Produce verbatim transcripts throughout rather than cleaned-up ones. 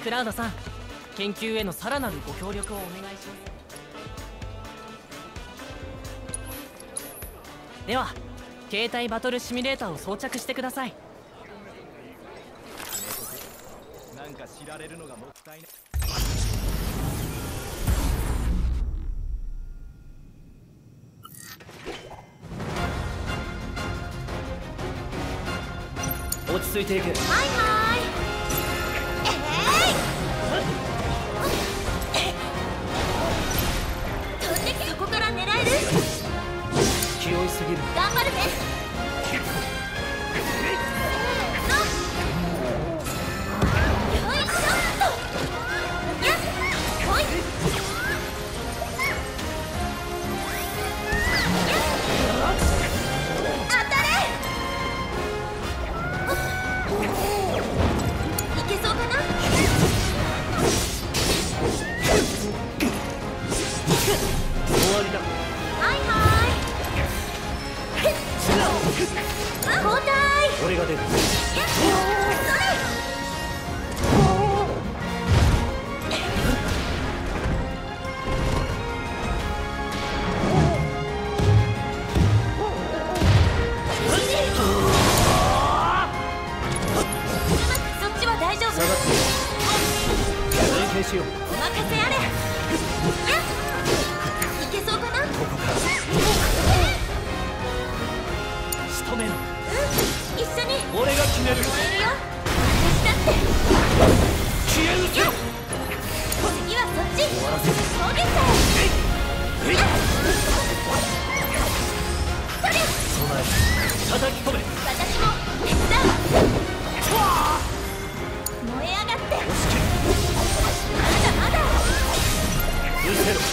クラウドさん、研究へのさらなるご協力をお願いします。では携帯バトルシミュレーターを装着してください。 なんか知られるのがもったいない。 落ち着いていけ。 はいはい。えい、飛んでけ。そこから狙える。 気負いすぎる。 頑張るね。せーの。よいしょっと。やっほい。当たれ。いけそうかな。 終わりだ。 はいはい。交代。 俺が出る。 やっそれ。そっちは大丈夫。 下がって連携しよう。 お任せあれ。やっいけそうかな。 ここから仕留めろ。 うん、一緒に。 俺が決める。 やるよ。私だって。 消え失せろ。 次はそっち。 終わらせる。 攻撃だ。 えいやっそれ。 備え叩き込め。 私も手伝う。燃え上がって。 押し切る。 まだまだ。 失せろ。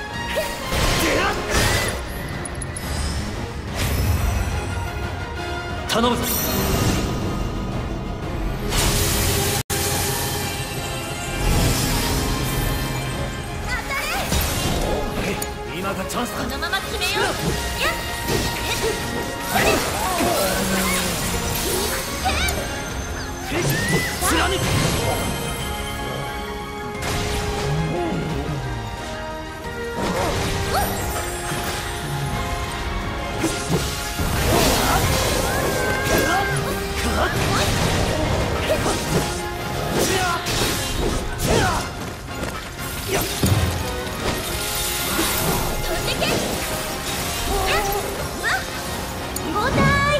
頼むぞ。 当たれ。 今がチャンスだ。 このまま決めよう。やっえっそれ。 貫く。 飛んでけ。やっわっ交代。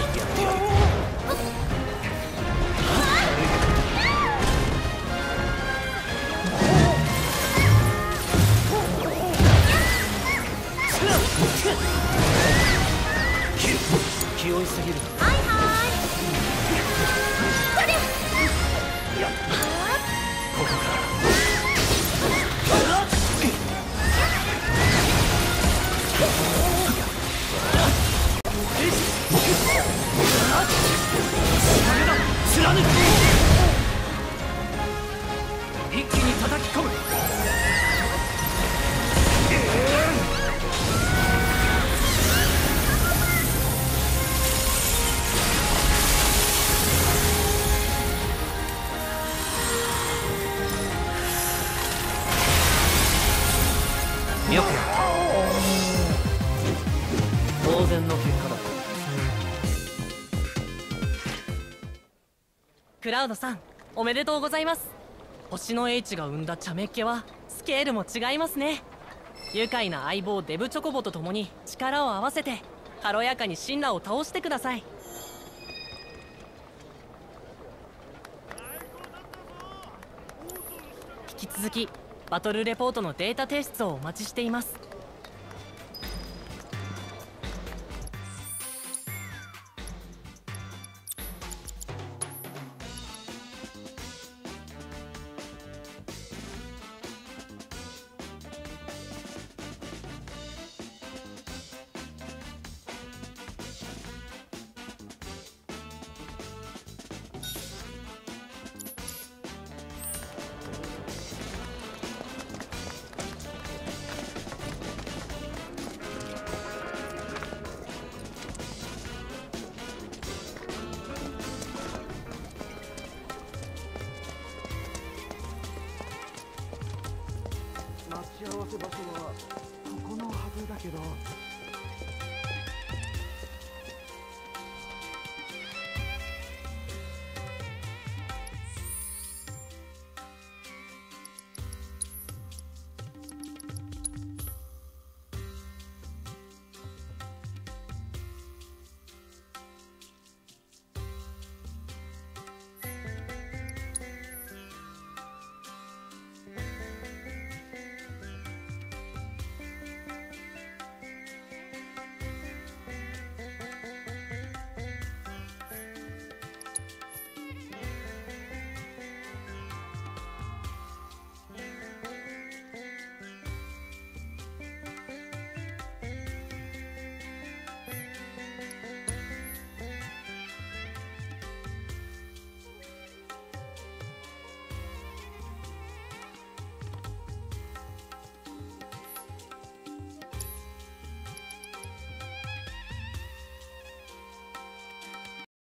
気負いすぎる。 はいはい。それ。 いや、 はここから貫く。一気に叩き込む。よくやった。当然の結果だ。 クラウドさん、おめでとうございます。星の H が生んだ茶目っ気はスケールも違いますね。愉快な相棒デブチョコボと共に力を合わせて軽やかに神羅を倒してください。引き続きバトルレポートのデータ提出をお待ちしています。 待ち合わせ場所はここのはずだけど。